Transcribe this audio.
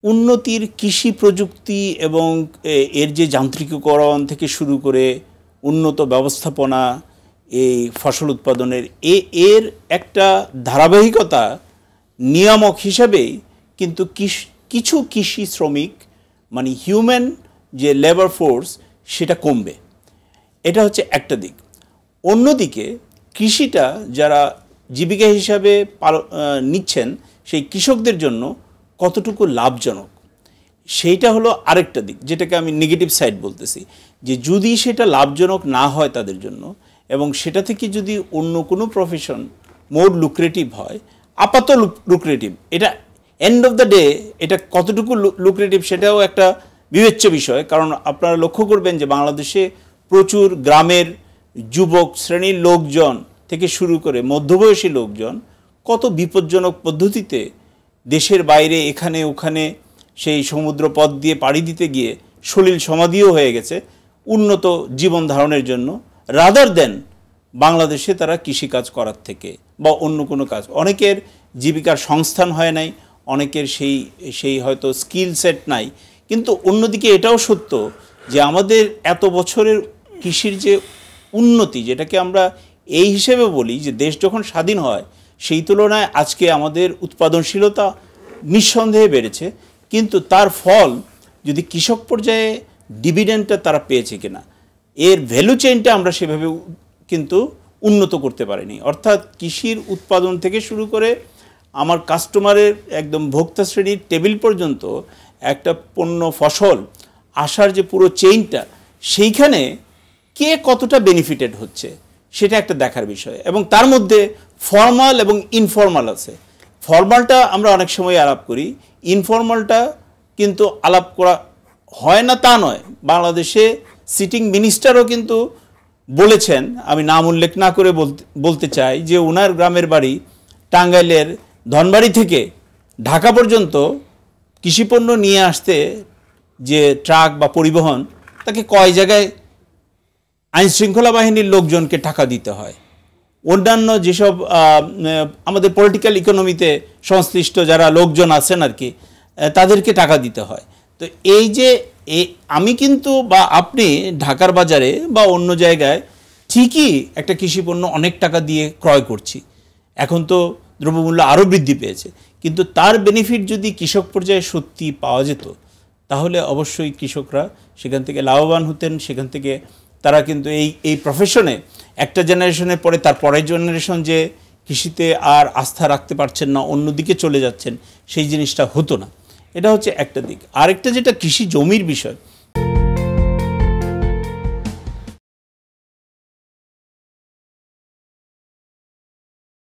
উন্নতির কৃষি প্রযুক্তি এবং এর যে যান্ত্রিকীকরণ থেকে শুরু করে উন্নত ব্যবস্থাপনা এই ফসল উৎপাদনের এর একটা ধারাবাহিকতা নিয়ামক হিসাবেই কিন্তু কিছু কৃষি শ্রমিক মানে হিউম্যান যে লেবার ফোর্স সেটা কমবে, এটা হচ্ছে একটা দিক। অন্যদিকে কৃষিটা যারা জীবিকা হিসাবে নিচ্ছেন সেই কৃষকদের জন্য কতটুকু লাভজনক সেইটা হলো আরেকটা দিক, যেটাকে আমি নেগেটিভ সাইড বলতেছি। যে যদি সেটা লাভজনক না হয় তাদের জন্য এবং সেটা থেকে যদি অন্য কোনো প্রফেশন মোর লুক্রেটিভ হয়, আপাতত লুক্রেটিভ, এটা এন্ড অফ দ্য ডে এটা কতটুকু লুক্রেটিভ সেটাও একটা বিবেচ্য বিষয়। কারণ আপনারা লক্ষ্য করবেন যে বাংলাদেশে প্রচুর গ্রামের যুবক শ্রেণীর লোকজন থেকে শুরু করে মধ্যবয়সী লোকজন কত বিপজ্জনক পদ্ধতিতে দেশের বাইরে এখানে ওখানে সেই সমুদ্র পথ দিয়ে পাড়ি দিতে গিয়ে সলিল সমাধিও হয়ে গেছে উন্নত জীবন ধারণের জন্য, রাদার দেন বাংলাদেশে তারা কৃষিকাজ করার থেকে বা অন্য কোনো কাজ। অনেকের জীবিকার সংস্থান হয় নাই, অনেকের সেই হয়তো স্কিল সেট নাই। কিন্তু অন্যদিকে এটাও সত্য যে আমাদের এত বছরের কৃষির যে উন্নতি, যেটাকে আমরা এই হিসেবে বলি যে দেশ যখন স্বাধীন হয় সেই তুলনায় আজকে আমাদের উৎপাদনশীলতা নিঃসন্দেহে বেড়েছে, কিন্তু তার ফল যদি কৃষক পর্যায়ে ডিভিডেন্ডটা তারা পেয়েছে কিনা, এর ভ্যালু চেইনটা আমরা সেভাবে কিন্তু উন্নত করতে পারিনি। অর্থাৎ কৃষির উৎপাদন থেকে শুরু করে আমার কাস্টমারের একদম ভোক্তা শ্রেণীর টেবিল পর্যন্ত একটা পণ্য ফসল আসার যে পুরো চেইনটা, সেইখানে কে কতটা বেনিফিটেড হচ্ছে সেটা একটা দেখার বিষয়। এবং তার মধ্যে ফর্মাল এবং ইনফর্মাল আছে। ফর্মালটা আমরা অনেক সময় আলাপ করি, ইনফর্মালটা কিন্তু আলাপ করা হয় না তা নয়। বাংলাদেশে সিটিং মিনিস্টারও কিন্তু বলেছেন, আমি নাম উল্লেখ না করে বলতে চাই, যে ওনার গ্রামের বাড়ি টাঙ্গাইলের ধনবাড়ি থেকে ঢাকা পর্যন্ত কৃষিপণ্য নিয়ে আসতে যে ট্রাক বা পরিবহন, তাকে কয় জায়গায় আইনশৃঙ্খলা বাহিনীর লোকজনকে টাকা দিতে হয়, অন্যান্য যেসব আমাদের পলিটিক্যাল ইকোনমিতে সংশ্লিষ্ট যারা লোকজন আছেন আর কি, তাদেরকে টাকা দিতে হয়। তো এই যে আমি কিন্তু বা আপনি ঢাকার বাজারে বা অন্য জায়গায় ঠিকই একটা কৃষিপণ্য অনেক টাকা দিয়ে ক্রয় করছি, এখন তো দ্রব্যমূল্য আরও বৃদ্ধি পেয়েছে, কিন্তু তার বেনিফিট যদি কৃষক পর্যায়ে সত্যি পাওয়া যেত তাহলে অবশ্যই কৃষকরা সেখান থেকে লাভবান হতেন। সেখান থেকে তারা কিন্তু এই প্রফেশনে একটা জেনারেশনের পরে তার পরের জেনারেশন যে কৃষিতে আর আস্থা রাখতে পারছেন না, অন্যদিকে চলে যাচ্ছেন, সেই জিনিসটা হতো না। এটা হচ্ছে একটা দিক। আরেকটা যেটা কৃষি জমির বিষয়,